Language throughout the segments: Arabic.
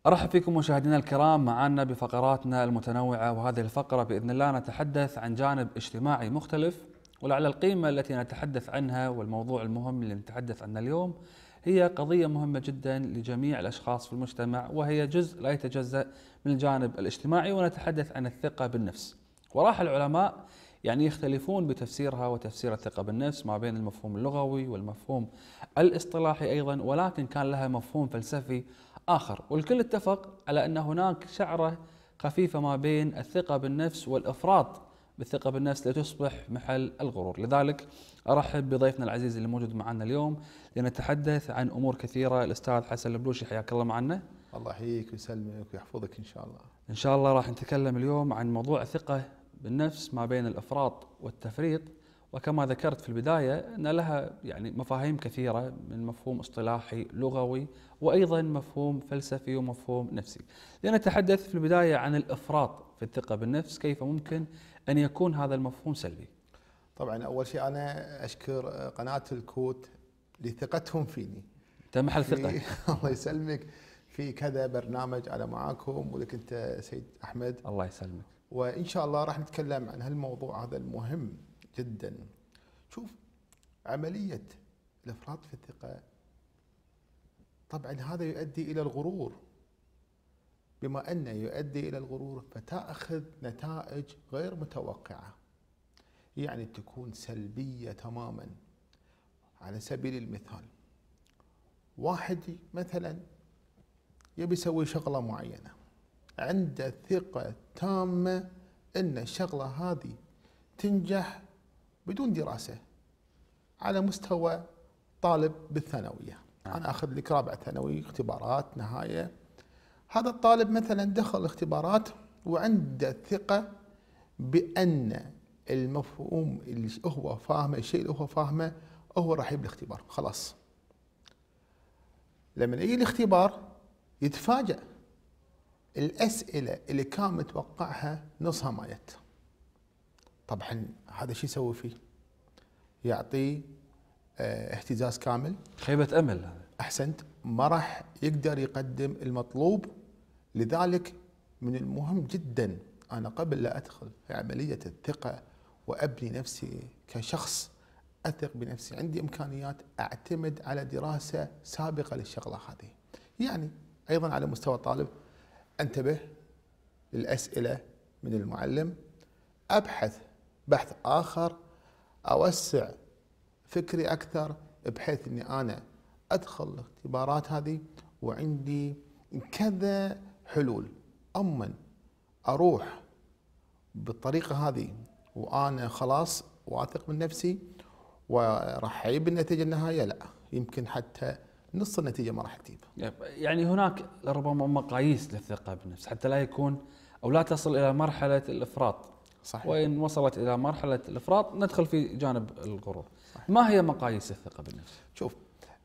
أرحب فيكم مشاهدينا الكرام معنا بفقراتنا المتنوعة، وهذه الفقرة بإذن الله نتحدث عن جانب اجتماعي مختلف، ولعل القيمة التي نتحدث عنها والموضوع المهم اللي نتحدث عنه اليوم هي قضية مهمة جدا لجميع الأشخاص في المجتمع، وهي جزء لا يتجزأ من الجانب الاجتماعي، ونتحدث عن الثقة بالنفس. وراح العلماء يختلفون بتفسيرها وتفسير الثقة بالنفس ما بين المفهوم اللغوي والمفهوم الاصطلاحي أيضا، ولكن كان لها مفهوم فلسفي آخر، والكل اتفق على أن هناك شعرة خفيفة ما بين الثقة بالنفس والإفراط بالثقة بالنفس لتصبح محل الغرور. لذلك أرحب بضيفنا العزيز اللي موجود معنا اليوم لنتحدث عن أمور كثيرة. الأستاذ حسن البلوشي، حياك الله معنا. الله يحييك ويسلمك ويحفظك إن شاء الله. إن شاء الله راح نتكلم اليوم عن موضوع الثقة بالنفس ما بين الإفراط والتفريط، وكما ذكرت في البداية أن لها مفاهيم كثيرة، من مفهوم اصطلاحي لغوي وأيضا مفهوم فلسفي ومفهوم نفسي. لنتحدث في البداية عن الإفراط في الثقة بالنفس، كيف ممكن أن يكون هذا المفهوم سلبي؟ طبعا أول شيء أنا أشكر قناة الكوت لثقتهم فيني. أنت محل ثقة. الله يسلمك. في كذا برنامج أنا معاكم ولك أنت سيد أحمد. الله يسلمك. وإن شاء الله راح نتكلم عن هالموضوع هذا المهم جدا. شوف، عملية الإفراط في الثقة طبعا هذا يؤدي إلى الغرور، بما أنه يؤدي إلى الغرور فتأخذ نتائج غير متوقعة، يعني تكون سلبية تماما. على سبيل المثال، واحد مثلا يبي يسوي شغلة معينة، عنده ثقة تامة أن الشغلة هذه تنجح بدون دراسة، على مستوى طالب بالثانوية. أنا أخذ لك رابع ثانوي، اختبارات نهاية. هذا الطالب مثلا دخل الاختبارات وعنده ثقة بأن المفهوم اللي هو فاهمه، الشيء اللي هو فاهمه هو راح يجيب الاختبار. خلاص، لما يجي الاختبار يتفاجأ الأسئلة اللي كان متوقعها نصها ما جت. طبعا هذا شو يسوي فيه؟ يعطيه اهتزاز كامل، خيبة أمل. أحسنت، ما راح يقدر يقدم المطلوب. لذلك من المهم جدا أنا قبل لا أدخل في عملية الثقة وأبني نفسي كشخص أثق بنفسي، عندي إمكانيات، أعتمد على دراسة سابقة للشغلة هذه. يعني أيضا على مستوى الطالب أنتبه للأسئلة من المعلم، أبحث بحث آخر، أوسع فكري أكثر، بحيث أني أنا أدخل الاختبارات هذه وعندي كذا حلول. أما أروح بالطريقة هذه وأنا خلاص واثق من نفسي وراح أجيب النتيجة النهائية، لا، يمكن حتى نص النتيجة ما راح تجيب. يعني هناك ربما مقاييس للثقة بالنفس حتى لا يكون أو لا تصل إلى مرحلة الإفراط. صحيح. وإن وصلت إلى مرحلة الإفراط ندخل في جانب الغرور. صحيح. ما هي مقاييس الثقة بالنفس؟ شوف،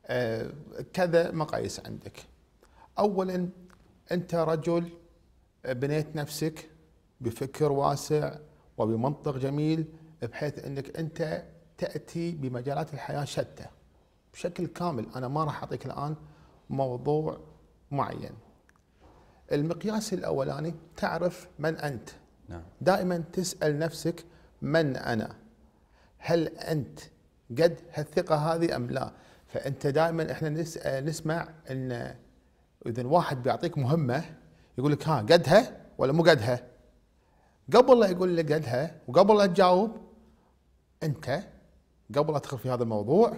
كذا مقاييس عندك. أولا، أنت رجل بنيت نفسك بفكر واسع وبمنطق جميل، بحيث أنك أنت تأتي بمجالات الحياة شتى بشكل كامل. أنا ما راح أعطيك الآن موضوع معين. المقياس الأولاني، تعرف من أنت. نعم. دائما تسأل نفسك من أنا؟ هل أنت قد هالثقة هذه أم لا؟ فأنت دائما إحنا نسمع أن إذا واحد بيعطيك مهمة يقول لك ها قدها ولا مو قدها؟ قبل لا يقول لك قدها وقبل لا تجاوب، أنت قبل لا تدخل في هذا الموضوع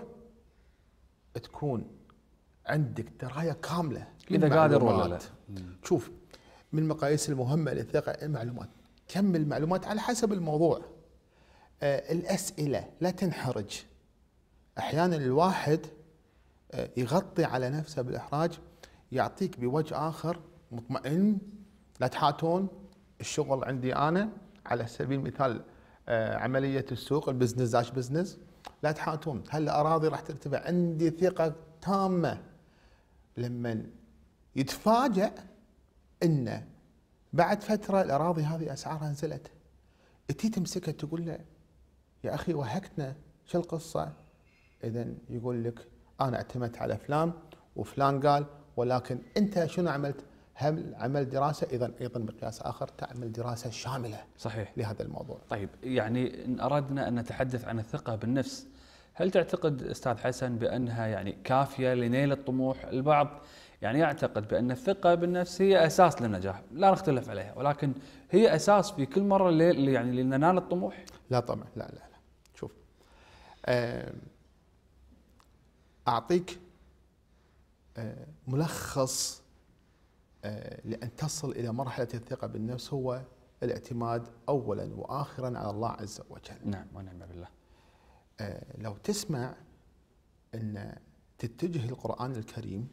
تكون عندك دراية كاملة إذا قادر ولا لا. شوف، من المقاييس المهمة للثقة المعلومات. كم المعلومات على حسب الموضوع. الأسئلة لا تنحرج. أحيانا الواحد يغطي على نفسه بالإحراج، يعطيك بوجه آخر مطمئن. لا تحاتون الشغل عندي أنا، على سبيل المثال عملية السوق، البزنس داش بزنس، لا تحاتون. هل الأراضي راح ترتفع؟ عندي ثقة تامة. لما يتفاجأ إن بعد فترة الأراضي هذه أسعارها نزلت، تي تمسكها تقول له يا أخي وهكتنا، شو القصة؟ إذن يقول لك أنا اعتمدت على فلان وفلان قال، ولكن أنت شنو عملت؟ هل عمل دراسة أيضا بقياس آخر تعمل دراسة شاملة صحيح لهذا الموضوع. طيب يعني إن أردنا أن نتحدث عن الثقة بالنفس، هل تعتقد أستاذ حسن بأنها يعني كافية لنيل الطموح؟ البعض يعني يعتقد بأن الثقة بالنفس هي أساس للنجاح، لا نختلف عليها، ولكن هي أساس في كل مرة يعني لننال الطموح؟ لا طبعا، لا. شوف، أعطيك ملخص لأن تصل إلى مرحلة الثقة بالنفس، هو الاعتماد أولا وآخرا على الله عز وجل. نعم ونعم بالله. لو تسمع أن تتجه القرآن الكريم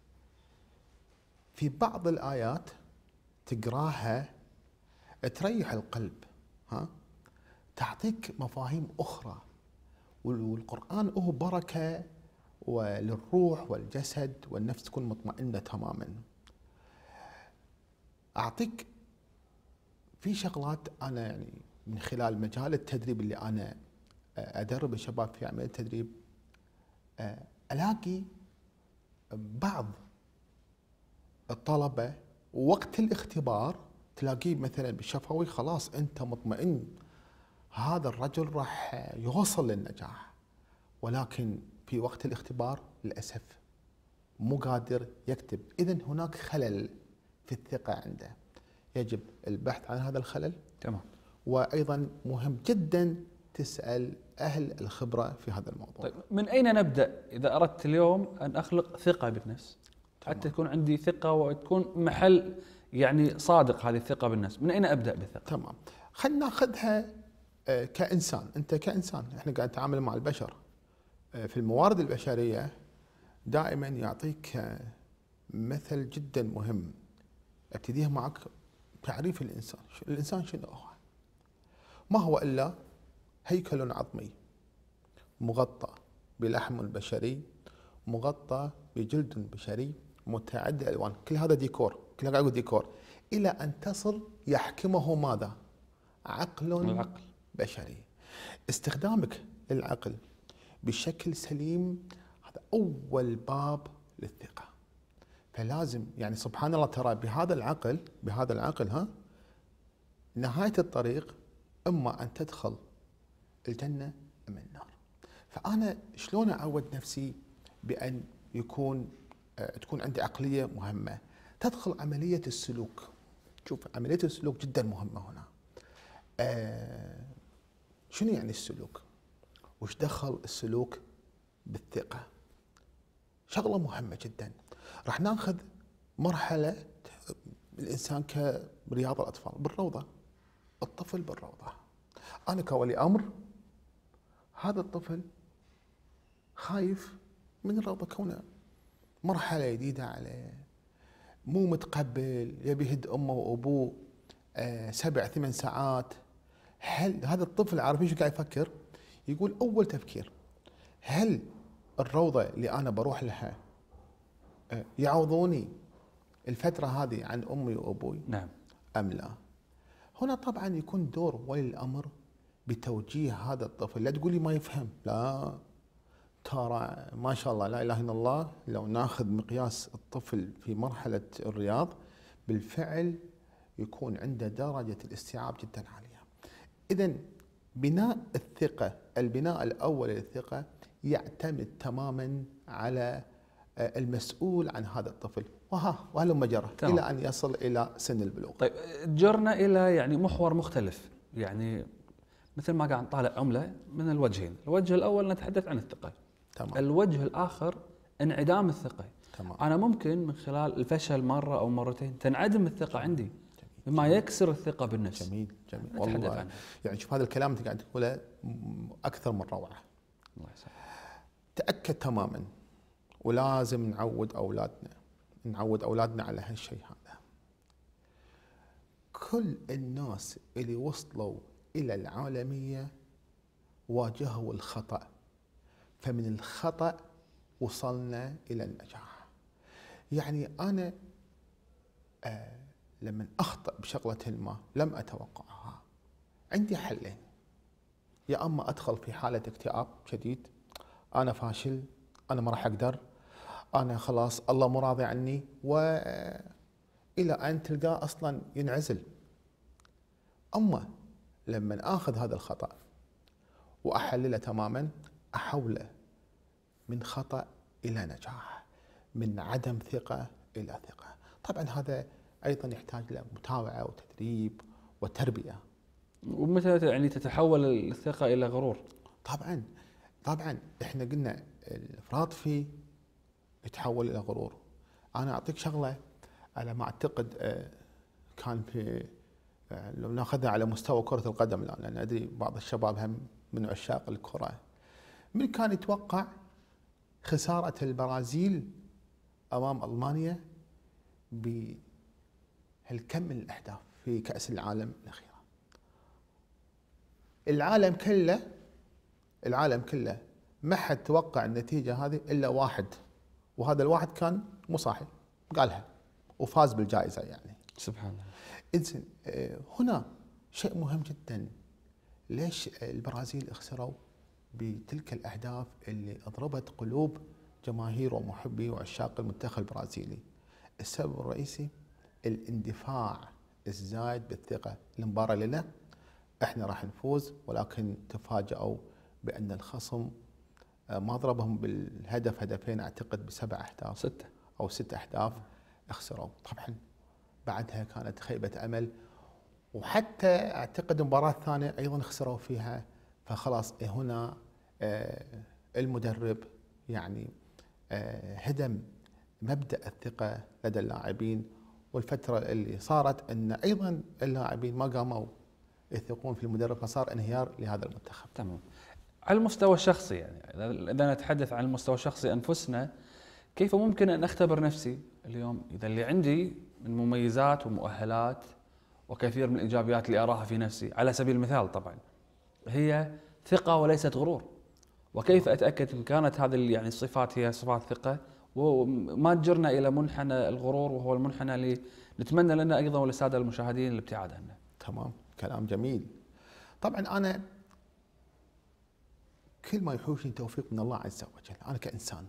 في بعض الآيات تقراها تريح القلب، تعطيك مفاهيم أخرى، والقرآن هو بركة وللروح والجسد والنفس تكون مطمئنة تماما. أعطيك في شغلات أنا يعني من خلال مجال التدريب اللي أنا أدرب الشباب في عملية التدريب، ألاقي بعض الطلبة وقت الاختبار تلاقيه مثلا بالشفوي خلاص أنت مطمئن هذا الرجل راح يوصل للنجاح، ولكن في وقت الاختبار للأسف مو قادر يكتب. إذن هناك خلل في الثقة عنده، يجب البحث عن هذا الخلل. تمام. وأيضا مهم جدا تسأل أهل الخبرة في هذا الموضوع. طيب من أين نبدأ إذا أردت اليوم أن أخلق ثقة بالنفس؟ حتى تكون عندي ثقة وتكون محل يعني صادق هذه الثقة بالنفس، من أين أبدأ بالثقة؟ تمام، خلينا ناخذها كإنسان. أنت كإنسان، إحنا قاعد نتعامل مع البشر في الموارد البشرية، دائما يعطيك مثل جدا مهم ابتديه معك. تعريف الإنسان، الإنسان شنو هو؟ ما هو إلا هيكل عظمي مغطى بلحم بشري، مغطى بجلد بشري، متعدد الألوان. كل هذا ديكور، كل هذا ديكور، إلى أن تصل يحكمه ماذا؟ عقل بشري. استخدامك للعقل بشكل سليم هذا أول باب للثقة. فلازم يعني سبحان الله ترى بهذا العقل نهاية الطريق إما أن تدخل الجنة أم النار. فأنا شلون أعود نفسي بأن تكون عندي عقلية مهمة؟ تدخل عملية السلوك. شوف، عملية السلوك جدا مهمة هنا. شنو يعني السلوك؟ وش دخل السلوك بالثقة؟ شغلة مهمة جدا. راح ناخذ مرحلة الإنسان كرياض الأطفال بالروضة، الطفل بالروضة. أنا كولي أمر هذا الطفل خايف من الروضة، كونه مرحلة جديدة عليه، مو متقبل، يبي يهد أمه وأبوه 7-8 ساعات. هل هذا الطفل عارف ايش قاعد يفكر؟ يقول أول تفكير هل الروضة اللي أنا بروح لها يعوضوني الفترة هذه عن أمي وأبوي؟ نعم أم لا؟ هنا طبعا يكون دور ولي الأمر بتوجيه هذا الطفل. لا تقولي ما يفهم، لا، ترى ما شاء الله لا إله إلا الله، لو ناخذ مقياس الطفل في مرحلة الرياض بالفعل يكون عنده درجة الاستيعاب جدا عالية. إذن بناء الثقة، البناء الأول للثقة يعتمد تماما على المسؤول عن هذا الطفل، وهلم جرى إلى أن يصل إلى سن البلوغ. طيب جرنا إلى يعني محور مختلف، يعني مثل ما قاعد نطالع عملة من الوجهين. الوجه الأول نتحدث عن الثقة، تمام. الوجه الآخر انعدام الثقة. تمام. أنا ممكن من خلال الفشل مرة أو مرتين تنعدم الثقة عندي، مما يكسر الثقة بالنفس. جميل والله. يعني شوف هذا الكلام انت قاعد تقوله اكثر من روعه. الله يسلمك. تاكد تماما، ولازم نعود اولادنا على هالشيء هذا. كل الناس اللي وصلوا الى العالميه واجهوا الخطا، فمن الخطا وصلنا الى النجاح. يعني انا لما أخطأ بشغلة ما لم أتوقعها، عندي حلين: يا أما أدخل في حالة اكتئاب شديد، أنا فاشل، أنا ما راح أقدر، أنا خلاص الله مو راضي عني، وإلى إلى أن تلقاه أصلا ينعزل. أما لما آخذ هذا الخطأ وأحلله تماما، أحوله من خطأ إلى نجاح، من عدم ثقة إلى ثقة. طبعا هذا أيضا يحتاج إلى متابعة وتدريب وتربية. ومتى يعني تتحول الثقة إلى غرور؟ طبعا احنا قلنا الافراط فيه يتحول الى غرور. انا اعطيك شغله على ما اعتقد، كان في لو ناخذها على مستوى كرة القدم الان، لان ادري بعض الشباب هم من عشاق الكرة. من كان يتوقع خسارة البرازيل امام المانيا بهالكم من الاهداف في كأس العالم الاخيرة؟ العالم كله ما حد توقع النتيجة هذه إلا واحد، وهذا الواحد كان مو صاحي قالها وفاز بالجائزة يعني. سبحان الله. إذن هنا شيء مهم جدا. ليش البرازيل خسروا بتلك الأهداف اللي أضربت قلوب جماهير ومحبي وعشاق المنتخب البرازيلي؟ السبب الرئيسي الاندفاع الزايد بالثقة. المباراة لنا احنا راح نفوز، ولكن تفاجأوا بأن الخصم ما ضربهم بالهدف هدفين، أعتقد ب7 أهداف 6 أو 6 أهداف خسروا. طبعا بعدها كانت خيبة أمل، وحتى أعتقد المباراة الثانية أيضا خسروا فيها. فخلاص هنا المدرب يعني هدم مبدأ الثقة لدى اللاعبين. والفترة اللي صارت أن أيضا اللاعبين ما قاموا يثقون في المدرب، فصار انهيار لهذا المنتخب. تمام. على المستوى الشخصي يعني إذا نتحدث عن المستوى الشخصي أنفسنا، كيف ممكن أن أختبر نفسي اليوم إذا اللي عندي من مميزات ومؤهلات وكثير من الإيجابيات اللي أراها في نفسي، على سبيل المثال طبعا هي ثقة وليست غرور، وكيف أتأكد إن كانت هذه يعني الصفات هي صفات ثقة وما تجرنا إلى منحنى الغرور، وهو المنحنى اللي نتمنى لنا أيضا وللسادة المشاهدين الابتعاد عنه. تمام، كلام جميل. طبعا أنا كل ما يحوشني توفيق من الله عز وجل. أنا كإنسان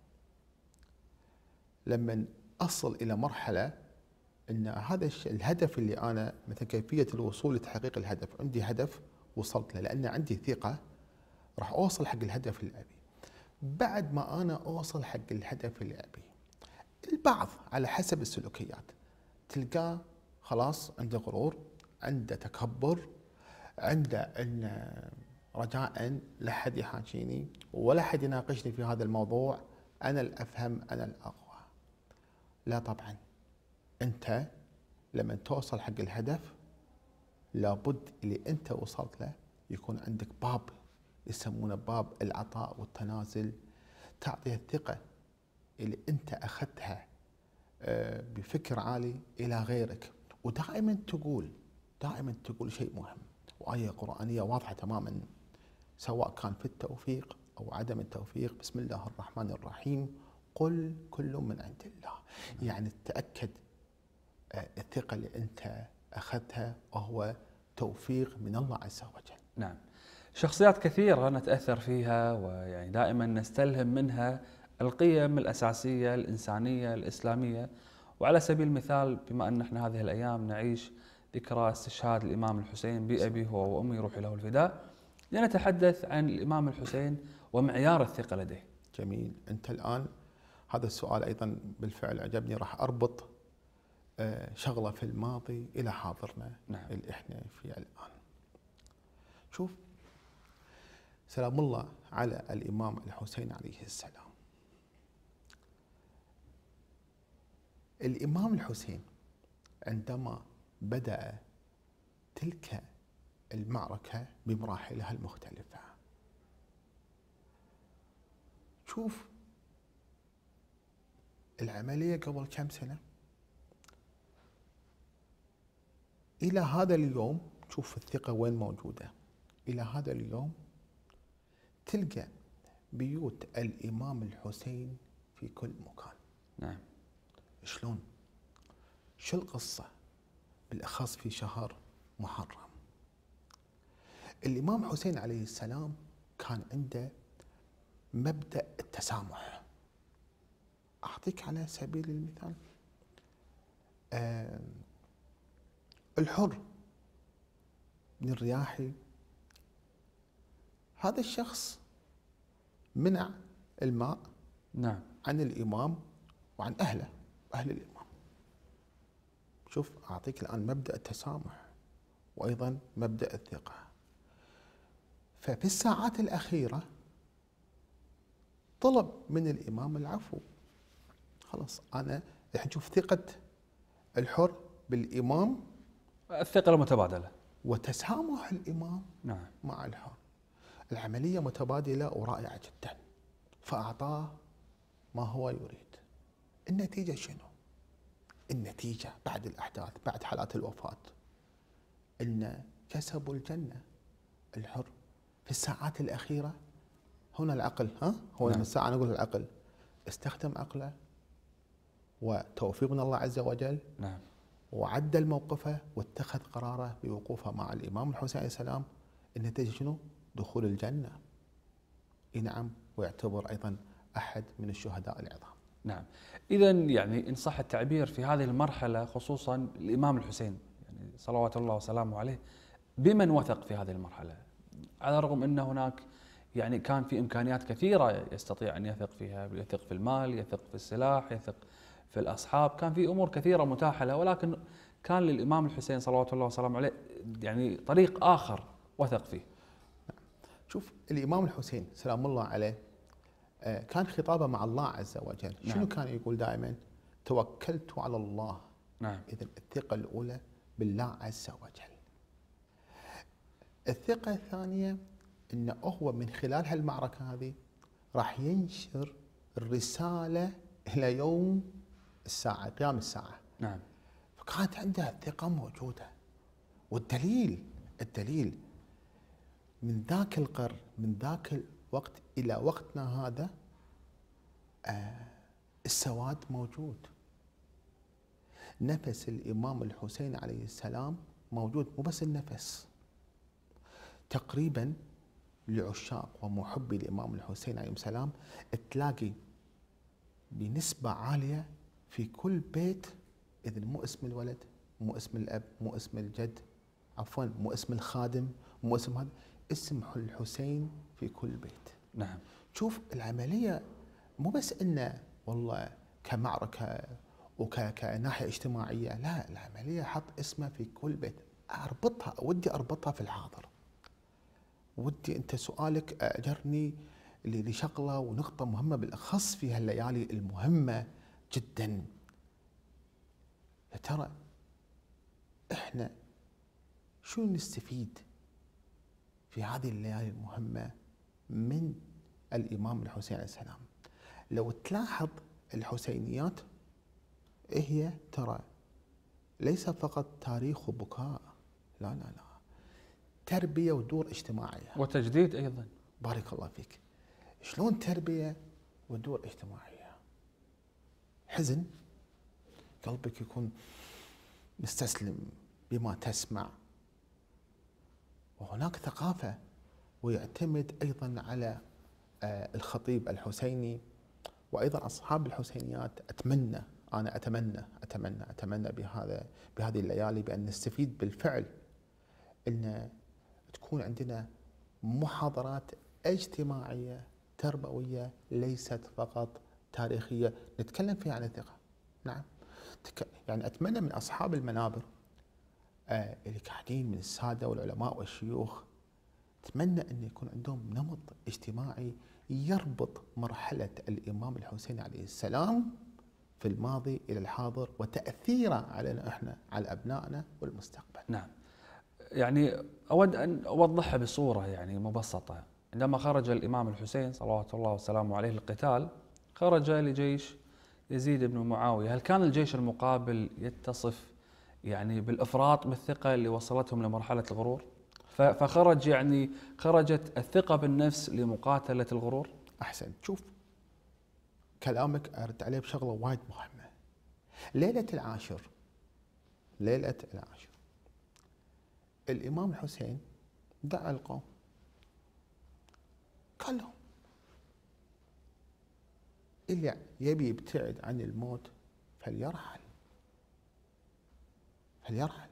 لما أصل إلى مرحلة أن هذا الهدف اللي أنا مثل كيفية الوصول لتحقيق الهدف، عندي هدف وصلت له لأن عندي ثقة راح أوصل حق الهدف اللي أبيه. بعد ما أنا أوصل حق الهدف اللي أبيه، البعض على حسب السلوكيات تلقاه خلاص عنده غرور، عنده تكبر، عنده أن رجاء لا حد يحاكيني ولا حد يناقشني في هذا الموضوع، أنا الأفهم أنا الأقوى. لا طبعا، أنت لما توصل حق الهدف لابد اللي أنت وصلت له يكون عندك باب يسمونه باب العطاء والتنازل، تعطي الثقة اللي أنت أخذتها بفكر عالي إلى غيرك. ودائما تقول شيء مهم، وآية قرآنية واضحة تماما، سواء كان في التوفيق أو عدم التوفيق. بسم الله الرحمن الرحيم، قل كل من عند الله. يعني تأكد الثقة اللي أنت أخذتها وهو توفيق من الله عز وجل. نعم. شخصيات كثيرة نتأثر فيها ويعني دائما نستلهم منها القيم الأساسية الإنسانية الإسلامية. وعلى سبيل المثال، بما أن احنا هذه الأيام نعيش ذكرى استشهاد الإمام الحسين بأبي هو وأمي روحي له الفداء، لنتحدث عن الإمام الحسين ومعيار الثقة لديه. جميل. أنت الآن هذا السؤال أيضا بالفعل عجبني. راح أربط شغلة في الماضي إلى حاضرنا. نعم. اللي إحنا فيه الآن. شوف، سلام الله على الإمام الحسين عليه السلام. الإمام الحسين عندما بدأ تلك المعركة بمراحلها المختلفة، شوف العملية قبل كم سنة إلى هذا اليوم، شوف الثقة وين موجودة. إلى هذا اليوم تلقى بيوت الإمام الحسين في كل مكان. نعم. شلون؟ شو القصة؟ بالأخص في شهر محرم. الإمام حسين عليه السلام كان عنده مبدأ التسامح. أعطيك على سبيل المثال، آه، الحر بن الرياحي، هذا الشخص منع الماء نعم. عن الإمام وعن أهله، أهل الإمام. شوف، أعطيك الآن مبدأ التسامح وأيضا مبدأ الثقة. ففي الساعات الأخيرة طلب من الإمام العفو. خلاص، أنا الحين شوف ثقة الحر بالإمام الثقة المتبادلة. وتسامح الإمام نعم. مع الحر. العملية متبادلة ورائعة جدا. فأعطاه ما هو يريد. النتيجة شنو؟ النتيجة بعد الأحداث، بعد حالات الوفاة، إن كسبوا الجنة. الحر في الساعات الأخيرة، هنا العقل، هو نعم. الساعة نقول العقل استخدم عقله وتوفيق من الله عز وجل. نعم. وعدل موقفه واتخذ قراره بوقوفه مع الإمام الحسين عليه السلام. النتيجة شنو؟ دخول الجنة. نعم، ويعتبر أيضا أحد من الشهداء العظام. نعم. إذا يعني إن صح التعبير في هذه المرحلة خصوصا الإمام الحسين يعني صلوات الله وسلامه عليه بمن وثق في هذه المرحلة، على الرغم أن هناك يعني كان في إمكانيات كثيرة يستطيع أن يثق فيها، يثق في المال، يثق في السلاح، يثق في الأصحاب، كان في أمور كثيرة متاحة له، ولكن كان للإمام الحسين صلوات الله وسلامه عليه يعني طريق آخر وثق فيه. شوف، الإمام الحسين سلام الله عليه كان خطابه مع الله عز وجل. نعم. شنو كان يقول دائما؟ توكلت على الله. نعم. إذن الثقة الأولى بالله عز وجل. الثقة الثانية أنه هو من خلال هالمعركة هذه راح ينشر الرسالة إلى يوم الساعة، قيام الساعة. نعم. فكانت عنده الثقة موجودة. والدليل من ذاك القرن، من ذاك الوقت إلى وقتنا هذا السواد موجود. نفس الإمام الحسين عليه السلام موجود، مو بس النفس. تقريبا لعشاق ومحبي الإمام الحسين عليه السلام تلاقي بنسبة عالية في كل بيت، إذن مو اسم الولد، مو اسم الأب، مو اسم الجد، عفوا مو اسم الخادم، مو اسم هذا، اسم الحسين في كل بيت. نعم. شوف العملية مو بس إنه والله كمعركة وكناحية اجتماعية، لا، العملية حط اسمه في كل بيت. ودي أربطها في الحاضر. ودي أنت سؤالك أجرني لشغلة ونقطة مهمة بالأخص في هالليالي المهمة جدا. يا ترى إحنا شو نستفيد في هذه الليالي المهمة من الإمام الحسين عليه السلام؟ لو تلاحظ الحسينيات هي ترى ليس فقط تاريخ وبكاء، لا لا لا، تربية ودور اجتماعية وتجديد أيضا. بارك الله فيك. شلون تربية ودور اجتماعية؟ حزن، قلبك يكون مستسلم بما تسمع. وهناك ثقافة، ويعتمد أيضا على الخطيب الحسيني وأيضا أصحاب الحسينيات. أتمنى بهذه الليالي بأن نستفيد بالفعل، أن تكون عندنا محاضرات اجتماعية تربوية ليست فقط تاريخية نتكلم فيها عن الثقة. نعم، يعني أتمنى من أصحاب المنابر اللي قاعدين من السادة والعلماء والشيوخ، أتمنى أن يكون عندهم نمط اجتماعي يربط مرحلة الإمام الحسين عليه السلام في الماضي إلى الحاضر وتأثيره علينا إحنا، على أبنائنا والمستقبل. نعم. يعني أود أن أوضحها بصورة يعني مبسطة. عندما خرج الإمام الحسين صلوات الله وسلامه عليه للقتال، خرج لجيش يزيد بن معاوية. هل كان الجيش المقابل يتصف يعني بالإفراط بالثقة اللي وصلتهم لمرحلة الغرور؟ فخرج يعني خرجت الثقة بالنفس لمقاتلة الغرور؟ أحسن. شوف كلامك أرد عليه بشغلة وايد مهمة. ليلة العاشر الإمام الحسين دعا القوم، قال لهم اللي يبي يبتعد عن الموت فليرحل. فليرحل.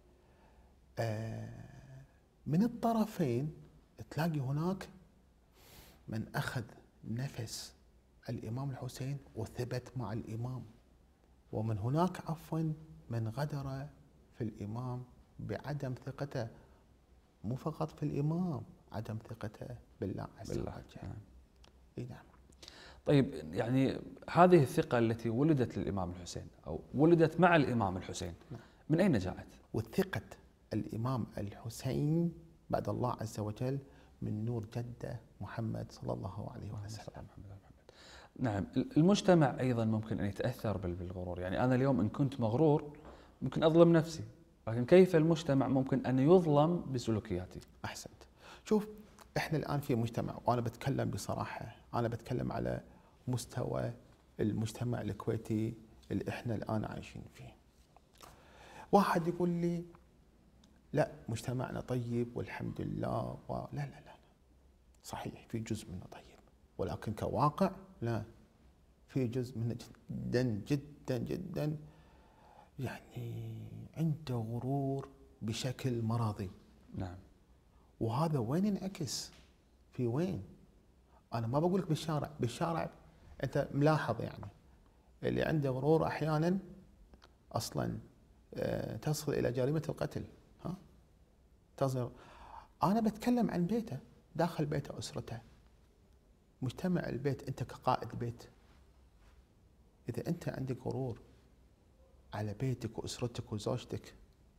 من الطرفين تلاقي هناك من أخذ نفس الإمام الحسين وثبت مع الإمام، ومن هناك عفوا من غدر في الإمام بعدم ثقته، مو فقط في الإمام، عدم ثقته بالله عز وجل. اي نعم. طيب يعني هذه الثقة التي ولدت للإمام الحسين أو ولدت مع الإمام الحسين من أين جاءت؟ وثقة الإمام الحسين بعد الله عز وجل من نور جده محمد صلى الله عليه وسلم. نعم. المجتمع أيضا ممكن أن يتأثر بالغرور، يعني أنا اليوم إن كنت مغرور ممكن أظلم نفسي، لكن كيف المجتمع ممكن أن يظلم بسلوكياتي؟ أحسنت. شوف، إحنا الآن في مجتمع، وأنا بتكلم بصراحة، أنا بتكلم على مستوى المجتمع الكويتي اللي إحنا الآن عايشين فيه. واحد يقول لي لا مجتمعنا طيب والحمد لله، لا لا لا، صحيح في جزء منه طيب، ولكن كواقع لا، في جزء منه جدا جدا جدا يعني عنده غرور بشكل مرضي. نعم. وهذا وين ينعكس؟ في وين؟ أنا ما بقول لك بالشارع، بالشارع أنت ملاحظ يعني اللي عنده غرور أحيانا أصلا تصل إلى جريمة القتل. ها؟ تصل. أنا بتكلم عن بيته، داخل بيته، أسرته، مجتمع البيت. أنت كقائد بيت إذا أنت عندك غرور على بيتك وأسرتك وزوجتك،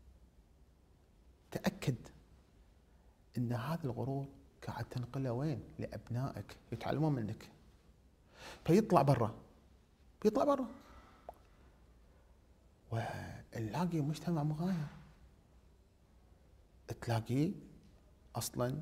تأكد أن هذا الغرور قاعد تنقله وين؟ لأبنائك يتعلمون منك، فيطلع برا، بيطلع برا، ونلاقي مجتمع مغاير. تلاقيه أصلا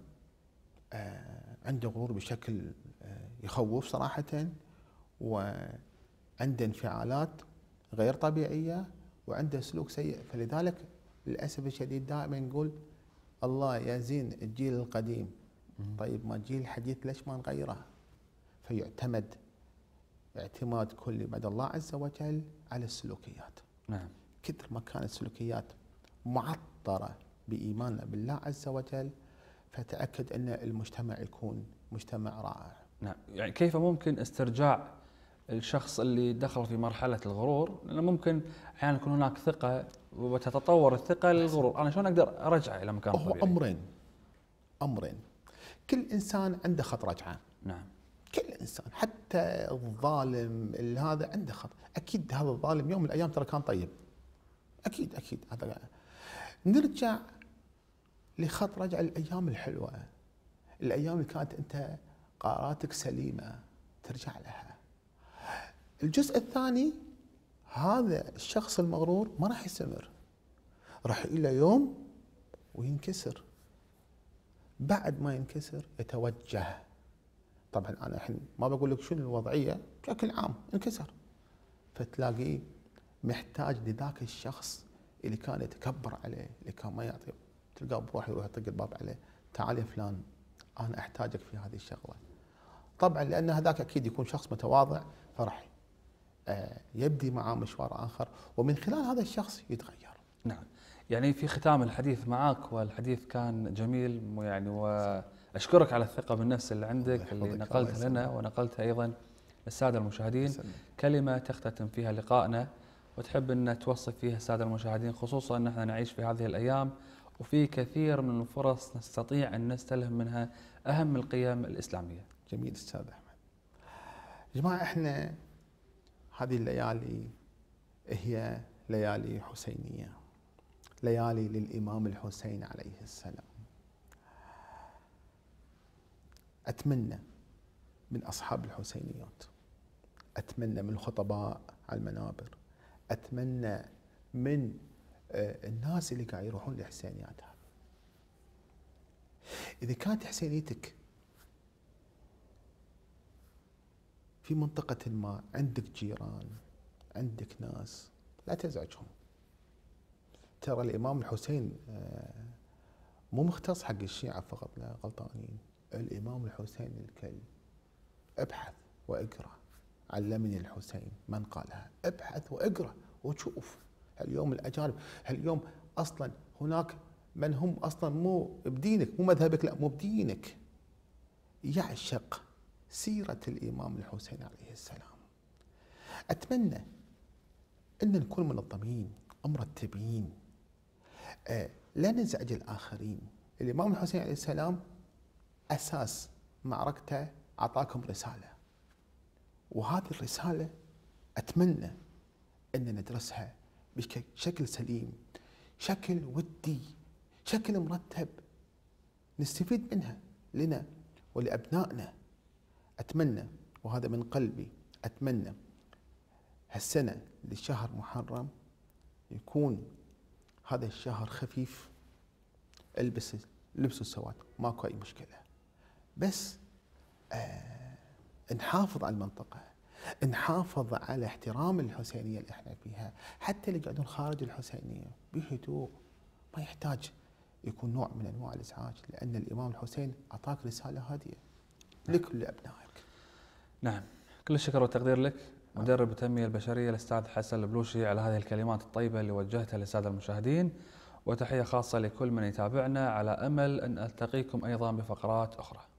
عنده غرور بشكل يخوف صراحة، وعنده انفعالات غير طبيعية، وعنده سلوك سيء. فلذلك للأسف الشديد دائما نقول الله يزين الجيل القديم، طيب ما الجيل الحديث ليش ما نغيره؟ فيعتمد اعتماد كلي بعد الله عز وجل على السلوكيات. نعم. كثر ما كانت السلوكيات معطرة بإيماننا بالله عز وجل، فتأكد أن المجتمع يكون مجتمع رائع. نعم. يعني كيف ممكن استرجاع الشخص اللي دخل في مرحلة الغرور؟ لأنه ممكن أحيانا يكون هناك ثقة وتتطور الثقة للغرور، أنا شلون أقدر أرجعه إلى مكان طبيعي؟ هو أمرين، كل إنسان عنده خط رجعة. نعم. كل إنسان، حتى الظالم هذا عنده خط. أكيد هذا الظالم يوم من الأيام ترى كان طيب، أكيد هذا. نرجع لخط رجع الأيام الحلوة، الأيام اللي كانت أنت قراراتك سليمة، ترجع لها. الجزء الثاني، هذا الشخص المغرور ما راح يستمر، راح إلى يوم وينكسر. بعد ما ينكسر يتوجه. طبعا أنا الحين ما بقول لك شنو الوضعية، بشكل عام انكسر، فتلاقيه محتاج لذاك الشخص اللي كان يتكبر عليه، اللي كان ما يعطي، تلقاه بروح يروح يطق الباب عليه، تعال يا فلان أنا أحتاجك في هذه الشغلة. طبعا لأن هذاك أكيد يكون شخص متواضع، فرح يبدي معاه مشوار آخر، ومن خلال هذا الشخص يتغير. نعم. يعني في ختام الحديث معك، والحديث كان جميل يعني، وأشكرك على الثقة بالنفس اللي عندك اللي نقلتها لنا ونقلتها أيضا للسادة المشاهدين. كلمة تختتم فيها لقائنا وتحب أن توصف فيها السادة المشاهدين، خصوصا أن احنا نعيش في هذه الأيام وفي كثير من الفرص نستطيع أن نستلهم منها أهم القيم الإسلامية. جميل أستاذ أحمد. جماعة، احنا هذه الليالي هي ليالي حسينية، ليالي للإمام الحسين عليه السلام. أتمنى من أصحاب الحسينيات، أتمنى من الخطباء على المنابر، أتمنى من الناس اللي قاعد يروحون لحسينياتها، إذا كانت حسينيتك في منطقة ما، عندك جيران، عندك ناس، لا تزعجهم. ترى الإمام الحسين مو مختص حق الشيعة فقط، لا غلطانين. الإمام الحسين الكل. ابحث واقرأ، علمني الحسين من قالها، ابحث واقرأ وشوف هاليوم الأجانب، هاليوم أصلا هناك من هم أصلا مو بدينك، مو مذهبك، لا مو بدينك، يعشق سيرة الإمام الحسين عليه السلام. أتمنى أن نكون منظمين ومرتبين، لا نزعج الآخرين. الإمام الحسين عليه السلام أساس معركته أعطاكم رسالة، وهذه الرسالة أتمنى أن ندرسها بشكل سليم، شكل ودي، شكل مرتب، نستفيد منها لنا ولأبنائنا. أتمنى، وهذا من قلبي، أتمنى هالسنة للشهر محرم يكون هذا الشهر خفيف، البسوا السواد، ماكو أي مشكلة، بس نحافظ على المنطقة، نحافظ على احترام الحسينية اللي احنا فيها، حتى اللي قاعدون خارج الحسينية بهدوء، ما يحتاج يكون نوع من أنواع الإزعاج، لأن الإمام الحسين أعطاك رسالة هادية لكل أبنائك. نعم، كل الشكر والتقدير لك مدرب التنمية البشرية الأستاذ حسن البلوشي على هذه الكلمات الطيبة اللي وجهتها للسادة المشاهدين، وتحية خاصة لكل من يتابعنا، على أمل أن ألتقيكم أيضا بفقرات أخرى.